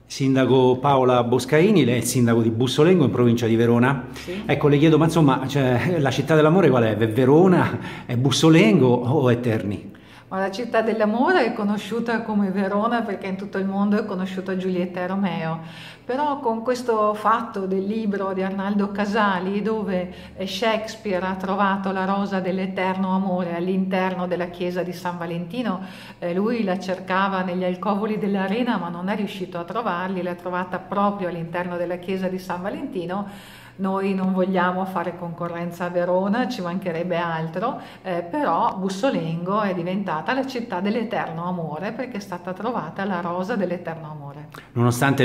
Sindaco Paola Boscaini, lei è il sindaco di Bussolengo in provincia di Verona. Sì. Ecco, le chiedo, ma insomma, cioè, la città dell'amore qual è? È Verona, è Bussolengo o è Terni? Ma la città dell'amore è conosciuta come Verona perché in tutto il mondo è conosciuta Giulietta e Romeo, però con questo fatto del libro di Arnaldo Casali dove Shakespeare ha trovato la rosa dell'eterno amore all'interno della chiesa di San Valentino, lui la cercava negli alcovoli dell'arena ma non è riuscito a trovarli, l'ha trovata proprio all'interno della chiesa di San Valentino. Noi non vogliamo fare concorrenza a Verona, ci mancherebbe altro, però Bussolengo è diventata la città dell'eterno amore perché è stata trovata la rosa dell'eterno amore. Nonostante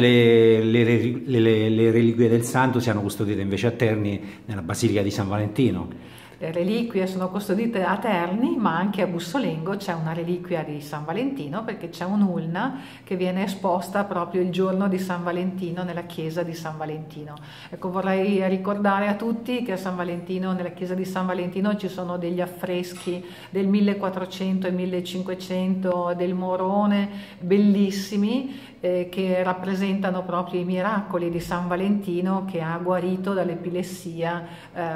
le reliquie del santo siano custodite invece a Terni nella Basilica di San Valentino. Le reliquie sono custodite a Terni, ma anche a Bussolengo c'è una reliquia di San Valentino perché c'è un'ulna che viene esposta proprio il giorno di San Valentino nella chiesa di San Valentino. Ecco, vorrei ricordare a tutti che a San Valentino, nella chiesa di San Valentino, ci sono degli affreschi del 1400 e 1500 del Morone, bellissimi, che rappresentano proprio i miracoli di San Valentino che ha guarito dall'epilessia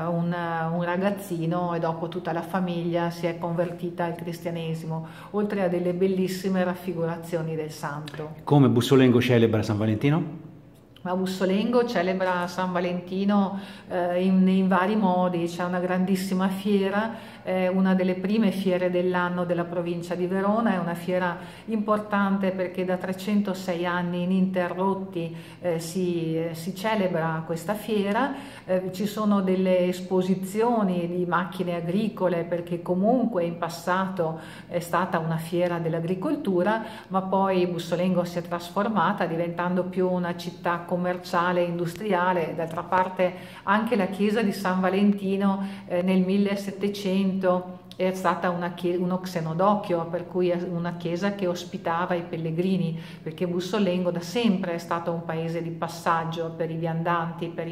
un ragazzino e dopo tutta la famiglia si è convertita al cristianesimo, oltre a delle bellissime raffigurazioni del santo. Come Bussolengo celebra San Valentino? Ma Bussolengo celebra San Valentino in vari modi, c'è una grandissima fiera, una delle prime fiere dell'anno della provincia di Verona, è una fiera importante perché da 306 anni ininterrotti si celebra questa fiera, ci sono delle esposizioni di macchine agricole perché comunque in passato è stata una fiera dell'agricoltura, ma poi Bussolengo si è trasformata diventando più una città commerciale e industriale. D'altra parte anche la chiesa di San Valentino nel 1700 è stata uno xenodocchio, per cui è una chiesa che ospitava i pellegrini, perché Bussolengo da sempre è stato un paese di passaggio per i viandanti, per i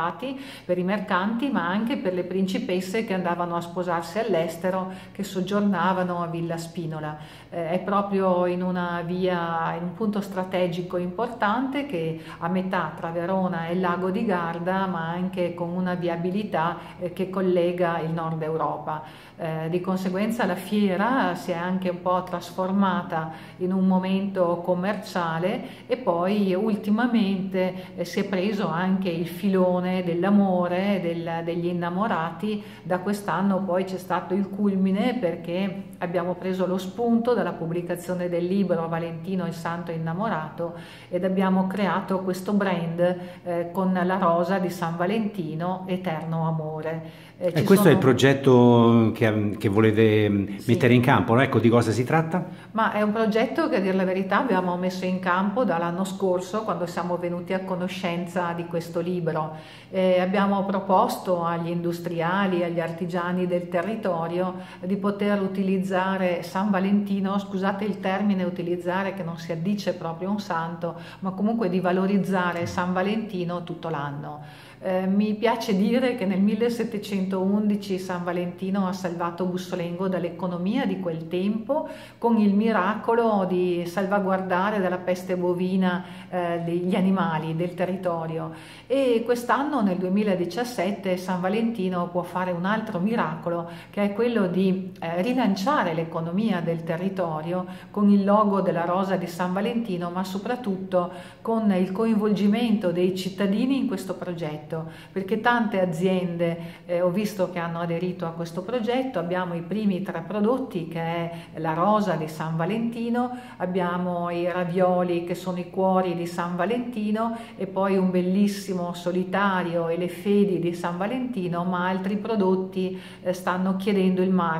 mercanti, ma anche per le principesse che andavano a sposarsi all'estero, che soggiornavano a Villa Spinola. È proprio in una via, in un punto strategico importante che a metà tra Verona e il lago di Garda, ma anche con una viabilità che collega il nord Europa. Di conseguenza la fiera si è anche un po' trasformata in un momento commerciale e poi ultimamente si è preso anche il filone dell'amore, degli innamorati. Da quest'anno poi c'è stato il culmine perché abbiamo preso lo spunto dalla pubblicazione del libro Valentino il santo innamorato ed abbiamo creato questo brand con la rosa di San Valentino, Eterno Amore. E questo è il progetto che volete Sì. mettere in campo, no? Ecco, di cosa si tratta? Ma è un progetto che a dire la verità abbiamo messo in campo dall'anno scorso quando siamo venuti a conoscenza di questo libro. Abbiamo proposto agli industriali, agli artigiani del territorio di poter utilizzare San Valentino, scusate il termine utilizzare che non si addice proprio a un santo, ma comunque di valorizzare San Valentino tutto l'anno. Mi piace dire che nel 1711 San Valentino ha salvato Bussolengo dall'economia di quel tempo con il miracolo di salvaguardare dalla peste bovina gli animali del territorio, e quest'anno nel 2017 San Valentino può fare un altro miracolo che è quello di rilanciare l'economia del territorio con il logo della rosa di San Valentino, ma soprattutto con il coinvolgimento dei cittadini in questo progetto, perché tante aziende ho visto che hanno aderito a questo progetto. Abbiamo i primi 3 prodotti che è la rosa di San Valentino, abbiamo i ravioli che sono i cuori di San Valentino e poi un bellissimo solitario e le fedi di San Valentino, ma altri prodotti stanno chiedendo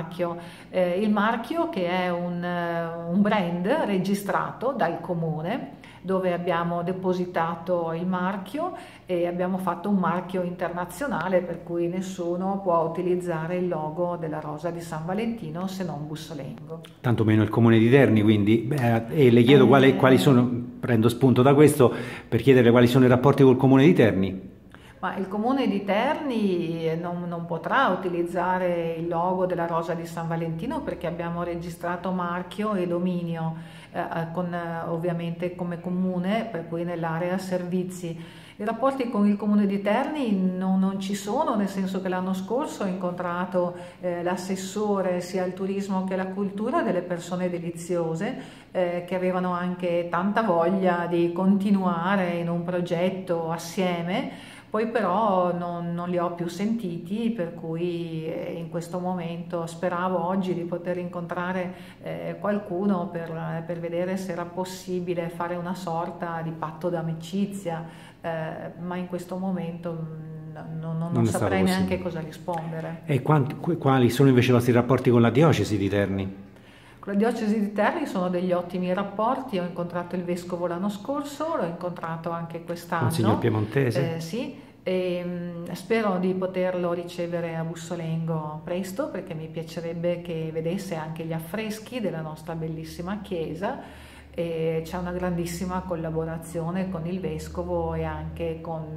il marchio che è un brand registrato dal comune dove abbiamo depositato il marchio e abbiamo fatto un marchio internazionale per cui nessuno può utilizzare il logo della rosa di San Valentino se non Bussolengo. Tanto meno il comune di Terni, quindi, e le chiedo quali sono, prendo spunto da questo per chiederle quali sono i rapporti col comune di Terni. Ma il comune di Terni non potrà utilizzare il logo della rosa di San Valentino perché abbiamo registrato marchio e dominio. ovviamente come comune, per cui nell'area servizi. I rapporti con il comune di Terni non ci sono, nel senso che l'anno scorso ho incontrato l'assessore sia al turismo che alla cultura, delle persone deliziose che avevano anche tanta voglia di continuare in un progetto assieme. Poi però non li ho più sentiti, per cui in questo momento speravo oggi di poter incontrare qualcuno per vedere se era possibile fare una sorta di patto d'amicizia, ma in questo momento non saprei neanche cosa rispondere. E quali sono invece i vostri rapporti con la diocesi di Terni? Con la diocesi di Terni sono degli ottimi rapporti, ho incontrato il vescovo l'anno scorso, l'ho incontrato anche quest'anno. Monsignor Piemontese? Sì, e spero di poterlo ricevere a Bussolengo presto, perché mi piacerebbe che vedesse anche gli affreschi della nostra bellissima chiesa. E c'è una grandissima collaborazione con il vescovo e anche con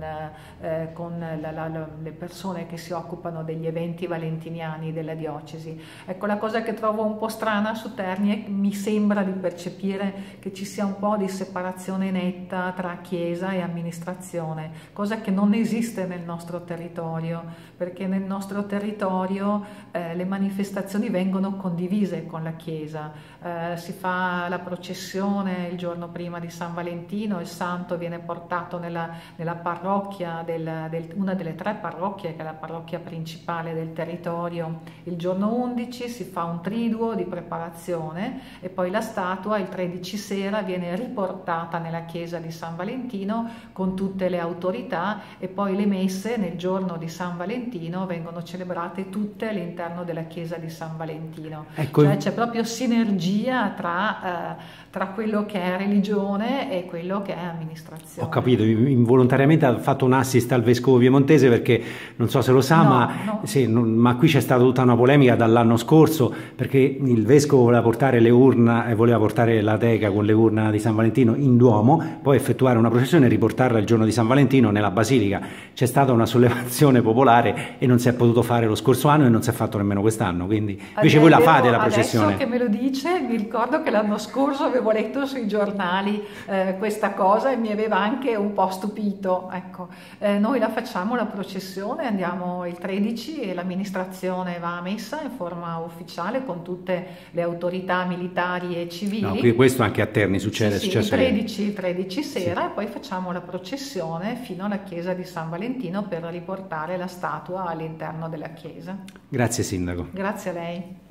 le persone che si occupano degli eventi valentiniani della diocesi. Ecco, la cosa che trovo un po' strana su Terni è che mi sembra di percepire che ci sia un po' di separazione netta tra chiesa e amministrazione, cosa che non esiste nel nostro territorio, perché nel nostro territorio le manifestazioni vengono condivise con la chiesa, si fa la processione il giorno prima di San Valentino, il santo viene portato nella parrocchia, una delle 3 parrocchie che è la parrocchia principale del territorio, il giorno 11 si fa un triduo di preparazione e poi la statua il 13 sera viene riportata nella chiesa di San Valentino con tutte le autorità, e poi le messe nel giorno di San Valentino vengono celebrate tutte all'interno della chiesa di San Valentino. Ecco. Cioè c'è proprio sinergia tra quello che è religione e quello che è amministrazione. Ho capito, involontariamente ha fatto un assist al vescovo piemontese, perché non so se lo sa, ma qui c'è stata tutta una polemica dall'anno scorso, perché il vescovo voleva portare le urna e voleva portare la teca con le urna di San Valentino in Duomo, poi effettuare una processione e riportarla il giorno di San Valentino nella basilica. C'è stata una sollevazione popolare e non si è potuto fare lo scorso anno e non si è fatto nemmeno quest'anno, quindi invece voi la fate la processione. Adesso che me lo dice mi ricordo che l'anno scorso avevo letto sui giornali questa cosa e mi aveva anche un po' stupito. Ecco, noi la facciamo la processione, andiamo il 13 e l'amministrazione va a messa in forma ufficiale con tutte le autorità militari e civili. No, qui questo anche a Terni succede. Sì, il 13 sera, sì. E poi facciamo la processione fino alla chiesa di San Valentino per riportare la statua all'interno della chiesa. Grazie Sindaco. Grazie a lei.